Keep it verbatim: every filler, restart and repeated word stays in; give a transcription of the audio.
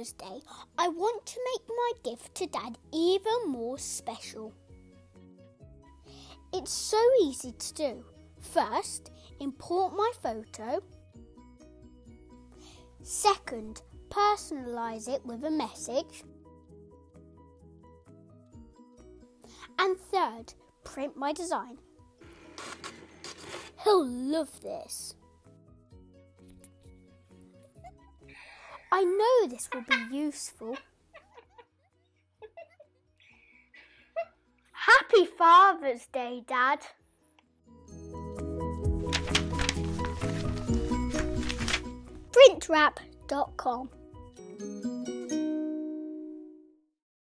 Father's Day, I want to make my gift to Dad even more special. It's so easy to do. First, import my photo. Second, personalise it with a message. And third, print my design. He'll love this. I know this will be useful. Happy Father's Day, Dad. print wrap dot com